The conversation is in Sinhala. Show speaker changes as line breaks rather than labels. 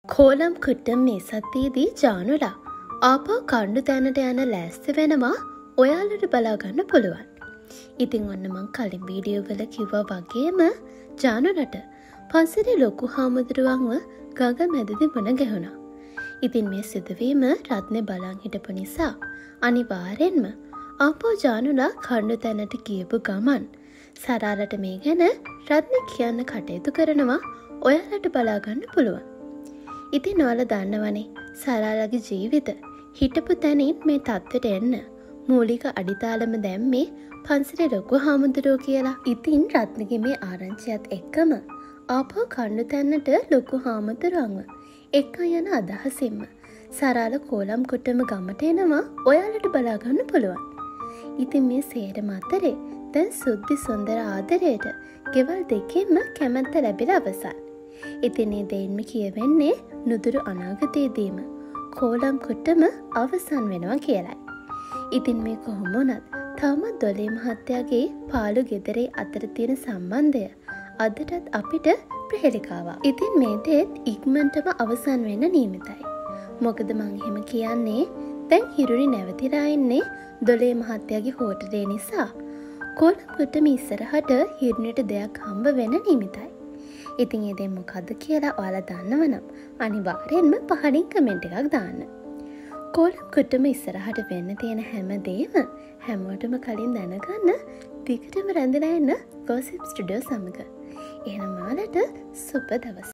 කෝලම් කුට්ටම් මේ සතියේදී ජානුලා ආපහු කණ්ඩු තැනට යන ලෑස්ති වෙනවා ඔයාලට බලාගන්න පුළුවන්. ඉතින් ඔන්න මං කලින් වීඩියෝ වල කිව්වා වගේම ජානුලට පන්සලේ ලොකු හාමුදුරුවන්ව ගඟ මැදදී මුණ ගැහුණා. ඉතින් මේ සිදුවීම රත්නේ බලන් හිටපු නිසා අනිවාර්යෙන්ම ආපහු ජානුලා කණ්ඩු තැනට ගියපු ගමන් සරාලට මේ ගැන රත්නේ කියන්න කටයුතු කරනවා ඔයාලට බලාගන්න පුළුවන්. ඉතින් ඔයාලා දන්නවනේ සරාලගේ ජීවිත හිටපු තැනින් මේ තත්ත්වයට එන්න මූලික අඩිතාලම දැම්මේ පන්සලේ ලොකු හාමුදුරුවෝ කියලා. ඉතින් රත්නගේ මේ ආරංචියත් එක්කම ආපහු කණ්ඩු තැන්නට ලොකු හාමුදුරුවන්ව එක්ක යන අදහසින්ම සරාල කෝලම් කුට්ටම ගමට එනවා ඔයාලට බලාගන්න පුළුවන්. ඉතින් මේ සේරම අතරේ දැන් සුද්දි සුන්දර ආදරයට ගෙවල් දෙකෙන්ම කැමැත්ත ලැබිලා අවසන්. ඉතින් මේ දෙයින්ම කියවෙන්නේ නුදුරු අනාගතයේදීම කෝලම් කුට්ටම අවසන් වෙනවා කියලයි. ඉතින් මේ කොහොම වුණත් තාමත් දොලේ මහත්තයාගේ පාළු ගෙදරේ අතර තියෙන සම්බන්ධය අදටත් අපිට ප්‍රහෙලිකාවක්. ඉතින් මේ දේත් ඉක්මනටම අවසන් වෙන්න නියමිතයි. මොකද මං එහෙම කියන්නේ දැන් හිරුනි නැවතිලා ඉන්නේ දොලේ මහත්තයාගේ හෝටලේ නිසා කෝලම් කුට්ටම ඉස්සරහට හිරුනිට දෙයක් හම්බ වෙන්න නියමිතයි. ඉතින් ඒ දේ මොකද්ද කියලා ඔයාලා දන්නවනම් අනිවාර්යෙන්ම පහලින් කමෙන්ට් එකක් දාන්න. කෝලම් කුට්ටම ඉස්සරහට වෙන්න තියෙන හැමදේම හැමෝටම කලින් දැනගන්න දිගටම රැඳිලා ඉන්න ගොසිප් ස්ටුඩියෝ සමග. එහෙනම් ඔයාලට සුබ දවසක්.